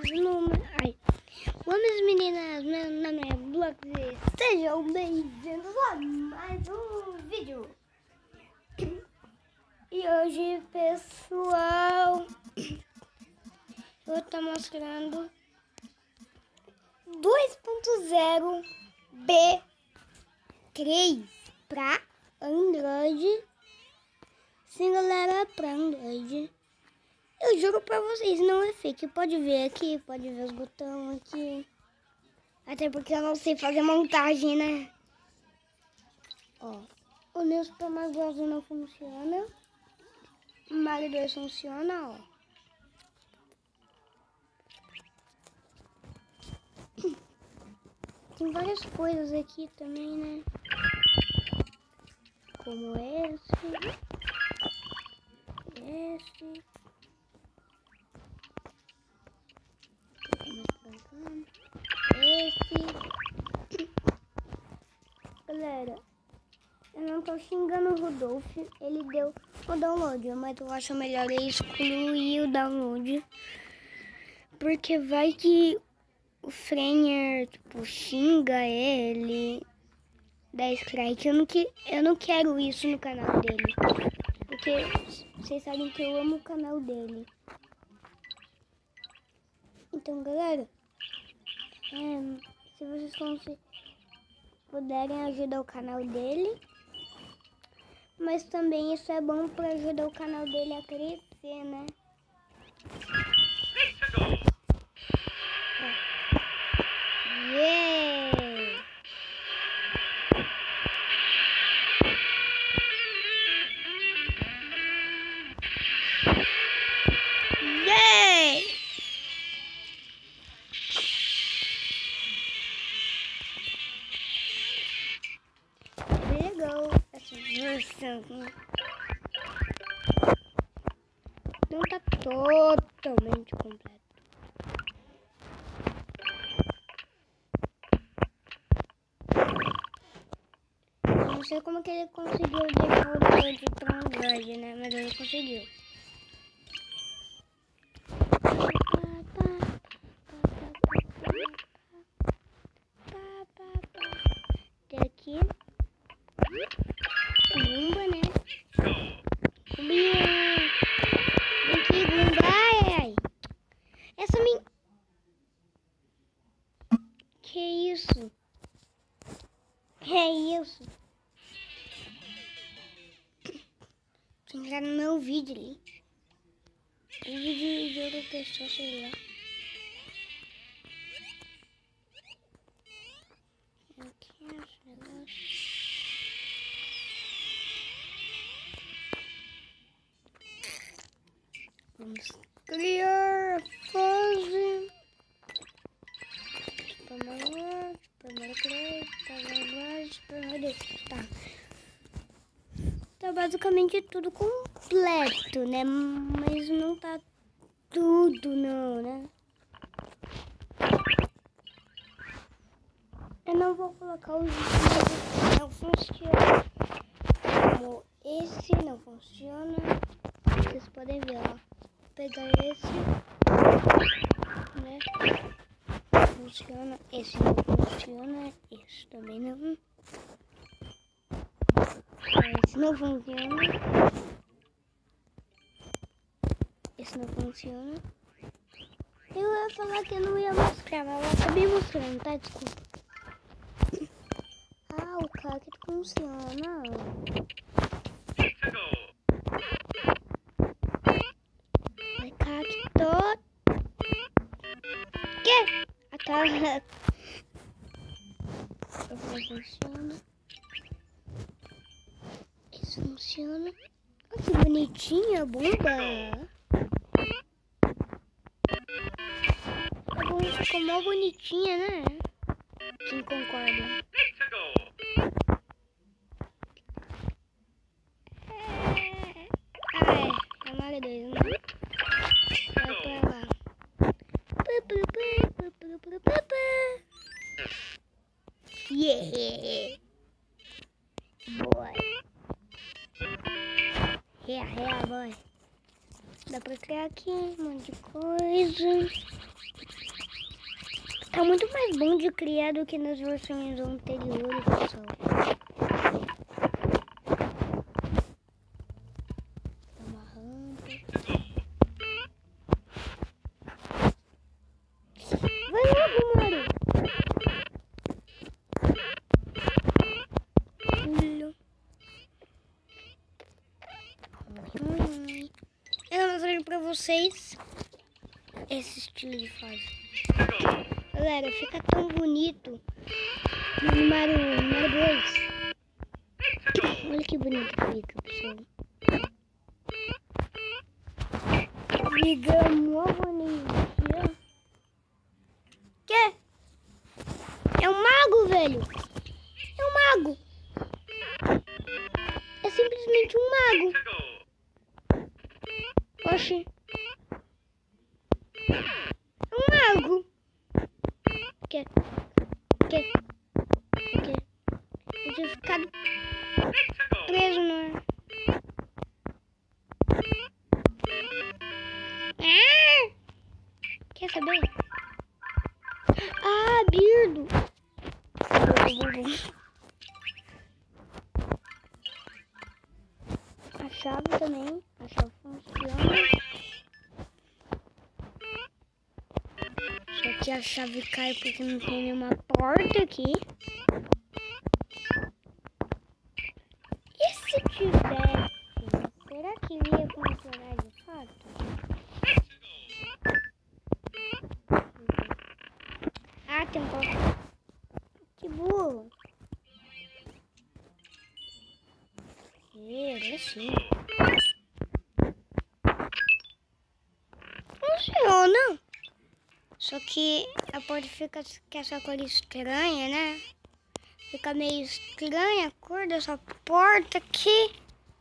Ai. Vamos, meninas, meu nome é Blox e sejam bem-vindos a mais um vídeo. E hoje, pessoal, eu vou estar mostrando 2.0 B3 para Android. Sim, galera, para Android. Eu juro pra vocês, não é fake. Pode ver aqui, pode ver os botões aqui. Até porque eu não sei fazer montagem, né? Ó, o meu Super Mario Bros não funciona. O Mario 2 funciona, ó. Tem várias coisas aqui também, né? Como esse. Galera, eu não tô xingando o Rudolph, ele deu o download, mas eu acho melhor eu excluir o download, porque vai que o Frenner, tipo, xinga ele, dá strike. Eu não quero isso no canal dele, porque vocês sabem que eu amo o canal dele. Então, galera, se vocês puderem ajudar o canal dele, mas também isso é bom para ajudar o canal dele a crescer, né? Yeah! Yeah! É legal essa versão. Não tá totalmente completo. Eu não sei como que ele conseguiu deixar o download tão grande, né? Mas ele conseguiu. Tem aqui Gumba, né? Gumbinha! Vem aqui, Gumba! Ai! Essa minha... Que isso? Que isso? Tô entrando no meu vídeo ali. O vídeo de outra pessoa, sei lá. Aqui, negócio. Vamos criar a fase. Tá basicamente tudo completo, né? Mas não tá tudo não, né? Eu não vou colocar os vídeos que não funcionam. Como esse não funciona. Vocês podem ver, ó. Vou pegar esse, né? Funciona, esse não funciona, esse também não. Esse não funciona. Esse não funciona. Eu ia falar que eu não ia mostrar, mas eu acabei mostrando, tá? Desculpa. Ah, o cacto funciona. É cacto. Que? A cara. Esse funciona. Esse funciona. Olha que bonitinha a bomba. Ficou mó bonitinha, né? Quem concorda? É Mario 2, né? Vai pra lá. Yeah! Boy! Yeah, boy! Dá pra criar aqui um monte de coisa. Tá muito mais bom de criar do que nas versões anteriores, pessoal. Dá uma rampa. Vai logo, Mario. Eu vou mostrar pra vocês esse estilo de fase. Galera, fica tão bonito no Mario 2. Olha que bonito fica, pessoal. Fica mó bonitinho. Que? É um mago, velho. É um mago. É simplesmente um mago. Oxi. É um mago. Que? Eu tinha ficado preso no ar. Quer saber? Ah, Birdo. A chave também. A chave funciona. Só que a chave cai porque não tem nenhuma porta aqui. E se tivesse? Será que ia funcionar de fato? Ah, tem um pouco. Que burro. Era assim. Funciona. Só que a porta fica com essa cor estranha, né? Fica meio estranha a cor dessa porta aqui.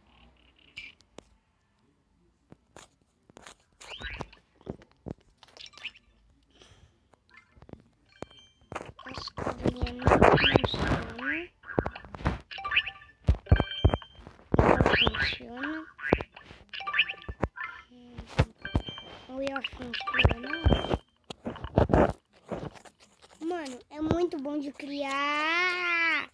As cordinhas não funcionam. Não funciona. Não ia funcionar. Mano, é muito bom de criar.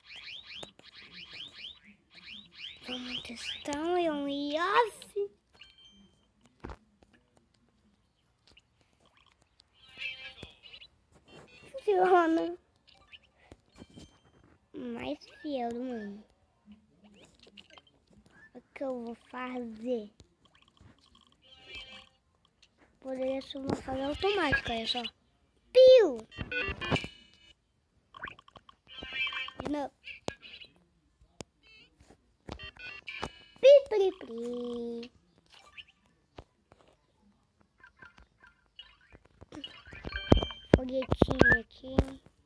Vamos testar um IOF. Funciona. Mais fiel do mundo. O que eu vou fazer? Poderia ser uma fase automática, olha só. Piu! De novo. Pi, pri, pri. Foguetinho aqui.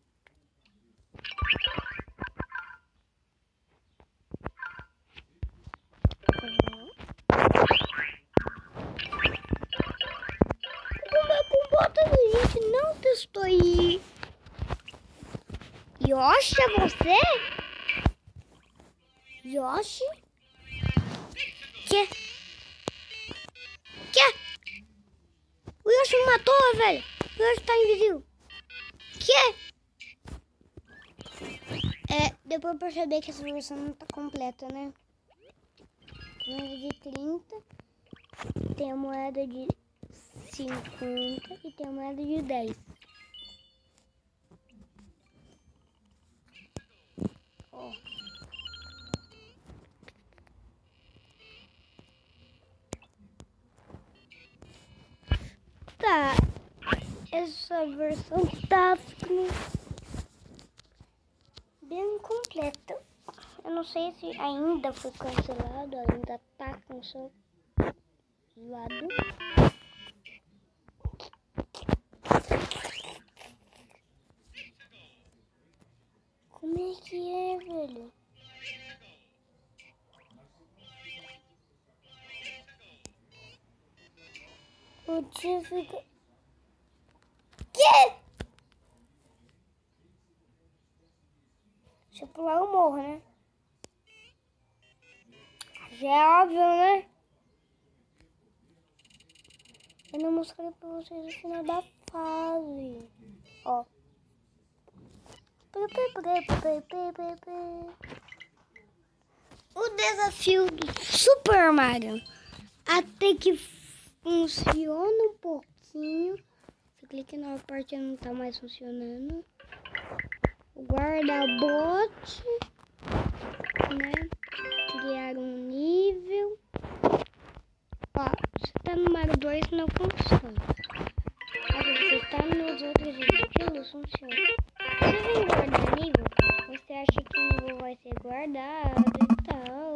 Com botas a gente não testou aí. Yoshi, é você? Yoshi? Que? O Yoshi me matou, velho. O Yoshi tá invisível. Que? Deu pra perceber que essa versão não tá completa, né? Moeda de 30. Tem a moeda de 50 e tem a moeda de 10. Ó. Tá. Essa versão tá ficando bem completa. Eu não sei se ainda foi cancelado, ainda tá cancelado. Como é que é, velho? O tio fica... Que? Se eu pular eu morro, né? Já é óbvio, né? Eu não mostrei pra vocês o final da fase. Ó, O desafio do Super Mario. Até que funciona um pouquinho. Você clica na parte não tá mais funcionando. O guarda-bote, né? Criar um nível. Ó, você tá no Mario 2 não funciona. Agora você tá nos outros estilos, funciona. Se vem guardar nível, você acha que o nível vai ser guardado e tal,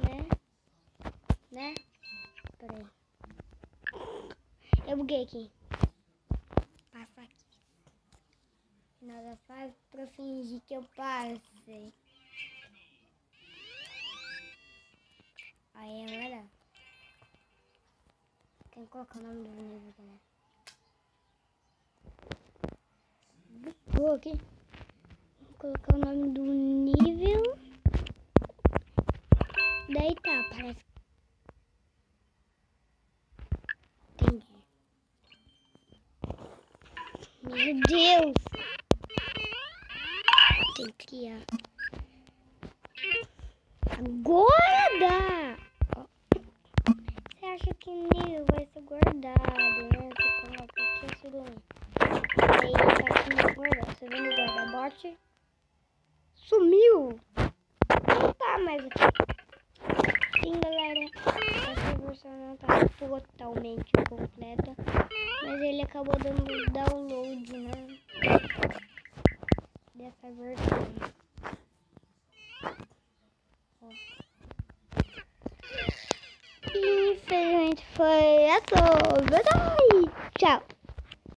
né? Peraí. Eu buguei aqui. Passa aqui. Final da fase pra fingir que eu passei. Aí agora. Tem que colocar o nome do nível também. Vou aqui. Vou colocar o nome do nível. Daí tá, parece. Entendi. Meu Deus! Tem que criar. Agora dá! Ó. Você acha que o nível vai ser guardado, né? Você coloca aqui esse nome. Aí tá aqui no guarda. Você vê no guarda-bote? Sumiu! Não tá mais aqui. Sim, galera. Essa versão não tá totalmente completa. Mas ele acabou dando download, né? Dessa versão. Ó. Infelizmente foi essa. Tchau!